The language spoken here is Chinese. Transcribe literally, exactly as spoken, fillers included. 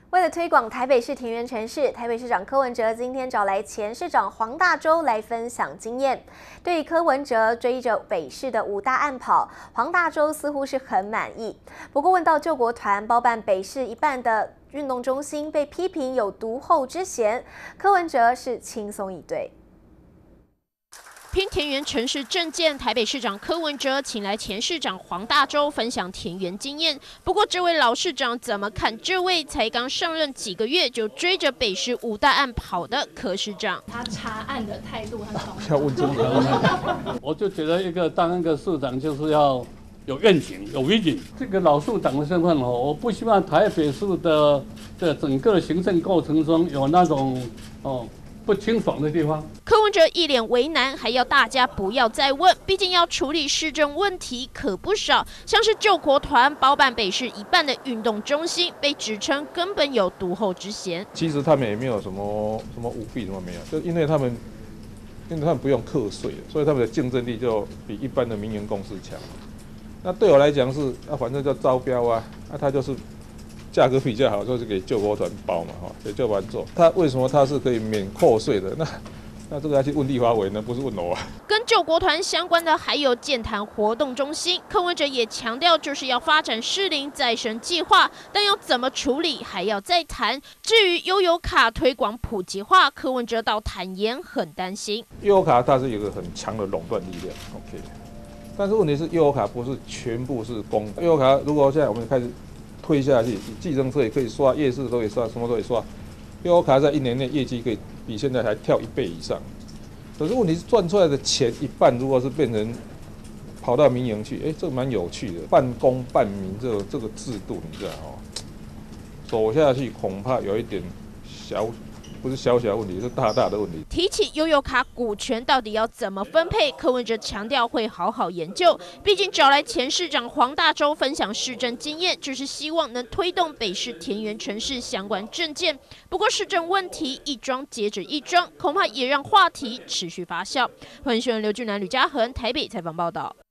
为了推广台北市田园城市，台北市长柯文哲今天找来前市长黄大洲来分享经验。对于柯文哲追着北市的五大案跑，黄大洲似乎是很满意。不过问到救国团包办北市一半的运动中心被批评有独后之嫌，柯文哲是轻松以对。 拼田园城市政见，台北市长柯文哲请来前市长黄大洲分享田园经验。不过，这位老市长怎么看这位才刚上任几个月就追着北市五大案跑的柯市长？ 他查案的态度很好。 要问清楚。我就觉得一个当一个市长就是要有愿景、有 vision。这个老市长的身份哦，我不希望台北市的的整个行政过程中有那种哦。 不清爽的地方， 柯文哲一脸为难，还要大家不要再问，毕竟要处理市政问题可不少，像是救国团包办北市一半的运动中心，被指称根本有独后之嫌。 其实他们也没有什么什么舞弊，什么没有，就因为他们，因为他们不用课税，所以他们的竞争力就比一般的民营公司强。那对我来讲是啊，反正叫招标啊，啊他就是。 价格比较好，就是给救国团包嘛，哈，给救国团做。他为什么他是可以免扣税的？那那这个要去问立法委呢，不是问我啊。 跟救国团相关的还有健谈活动中心，柯文哲也强调，就是要发展士林再生计划，但要怎么处理还要再谈。至于悠游卡推广普及化，柯文哲倒坦言很担心。 悠游卡它是有一个很强的垄断力量 ，OK。但是问题是悠游卡不是全部是公，悠游卡如果现在我们开始。 推下去，计程车也可以刷，夜市都可以刷，什么都可以刷。悠游卡在一年内业绩可以比现在还跳一倍以上。可是问题是赚出来的钱一半，如果是变成跑到民营去，哎、欸，这蛮有趣的，半公半民这个这个制度，你知道哦，走下去恐怕有一点小。 不是小小问题，是大大的问题。 提起悠游卡股权到底要怎么分配，柯文哲强调会好好研究。毕竟找来前市长黄大洲分享市政经验，就是希望能推动北市田园城市相关政见。不过市政问题一桩接着一桩，恐怕也让话题持续发酵。欢迎新闻刘俊南、吕嘉恒台北采访报道。